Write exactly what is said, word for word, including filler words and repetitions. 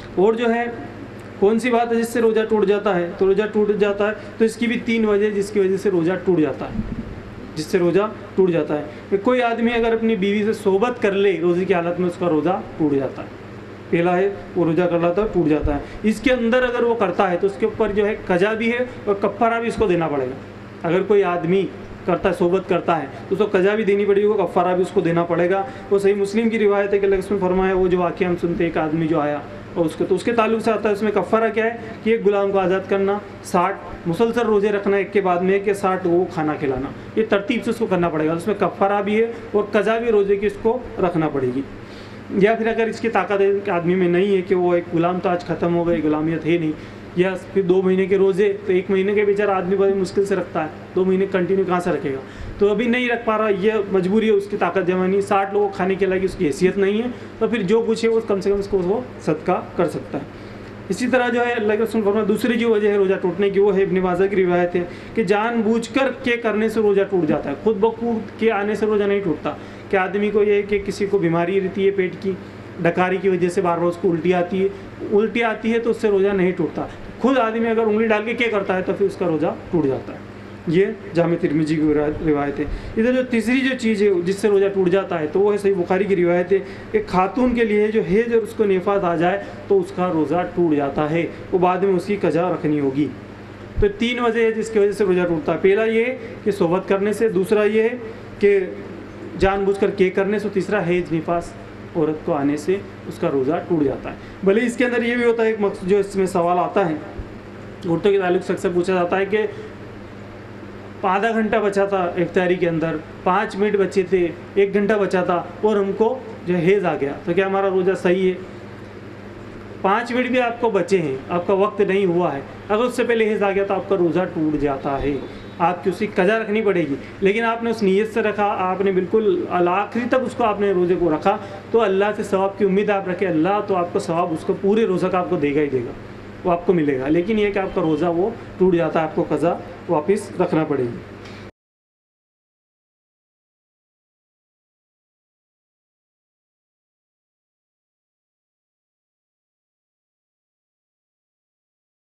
और जो है कौन सी बात है जिससे रोज़ा टूट जाता है? तो रोज़ा टूट जाता है तो इसकी भी तीन वजह जिसकी वजह से रोज़ा टूट जाता है, जिससे रोज़ा टूट जाता है। कोई आदमी अगर अपनी बीवी से सोबत कर ले रोज़े की हालत में, उसका रोज़ा टूट जाता है। पहला है वो रोज़ा कर लाता है, टूट जाता है। इसके अंदर अगर वो करता है तो उसके ऊपर जो है कज़ा भी है और कफ़ारा भी उसको देना पड़ेगा। अगर कोई आदमी करता है, सोबत करता है, तो उसको कज़ा भी देनी पड़ेगी, वो कफ़ारा भी उसको देना पड़ेगा। वो सही मुस्लिम की रिवायत है कि अल्लाह उसमें फरमाया, वो जो वाक़या हम सुनते हैं, एक आदमी जो आया और उसको तो उसके ताल्लुक से आता है, उसमें कफ़ारा क्या है कि एक गुलाम को आज़ाद करना, साठ मुसलसल रोज़े रखना एक के बाद में एक, साठ वो खाना खिलाना, ये तरतीब से उसको करना पड़ेगा। उसमें कफ़ारा भी है और कज़ा भी रोज़े की उसको रखना पड़ेगी। या फिर अगर इसकी ताकत आदमी में नहीं है कि वो एक गुलाम तो आज ख़त्म हो गई, गुलामियत है नहीं, या फिर दो महीने के रोज़े, तो एक महीने के बेचारा आदमी बड़ी मुश्किल से रखता है, दो महीने कंटिन्यू कहाँ से रखेगा? तो अभी नहीं रख पा रहा, ये मजबूरी है, उसकी ताकत जमा नहीं, साठ लोगों को खाने के लायक उसकी हैसियत नहीं है, तो फिर जो कुछ है वो कम से कम उसको वो सदका कर सकता है। इसी तरह जो है अल्लाह के रसूल फरमाते हैं, दूसरी जो वजह है रोज़ा टूटने की वो है, इब्न माजा की रिवायत है कि जानबूझकर के करने से रोज़ा टूट जाता है। खुद ब खुद के आने से रोज़ा नहीं टूटता। कि आदमी को ये है कि किसी को बीमारी रहती है पेट की, डकारी की वजह से बार बार उसको उल्टी आती है, उल्टी आती है तो उससे रोज़ा नहीं टूटता। खुद आदमी अगर उंगली डाल के क्या करता है तो फिर उसका रोज़ा टूट जाता है। ये जामे तिरमिजी की रिवायत है। इधर जो तीसरी जो चीज़ है जिससे रोज़ा टूट जाता है तो वो है सही बुखारी की रिवायत है कि खातून के लिए जो है जब उसको निफास आ जाए तो उसका रोज़ा टूट जाता है, वो बाद में उसकी कज़ा रखनी होगी। तो तीन वजह है जिसकी वजह से रोज़ा टूटता है। पहला ये कि सोबत करने से, दूसरा ये है कि जानबूझकर के करने से, तीसरा हैज निफास औरत को आने से उसका रोज़ा टूट जाता है। भले इसके अंदर ये भी होता है, एक मकसद जो इसमें सवाल आता है औरतों के ताल्लुक से अक्सर पूछा जाता है कि आधा घंटा बचा था इफ्तारी के अंदर, पाँच मिनट बचे थे, एक घंटा बचा था और हमको जो हैज़ आ गया, तो क्या हमारा रोज़ा सही है? पाँच मिनट भी आपको बचे हैं, आपका वक्त नहीं हुआ है, अगर उससे पहले हैज़ आ गया तो आपका रोज़ा टूट जाता है, आपकी उसकी कज़ा रखनी पड़ेगी। लेकिन आपने उस नीयत से रखा, आपने बिल्कुल आखिरी तक उसको आपने रोज़े को रखा, तो अल्लाह से सवाब की उम्मीद आप रखें, अल्लाह तो आपको सवाब उसको पूरे रोज़ा का आपको देगा ही देगा, वो आपको मिलेगा। लेकिन यह कि आपका रोज़ा वो टूट जाता है, आपको कज़ा वापस रखना पड़ेगी।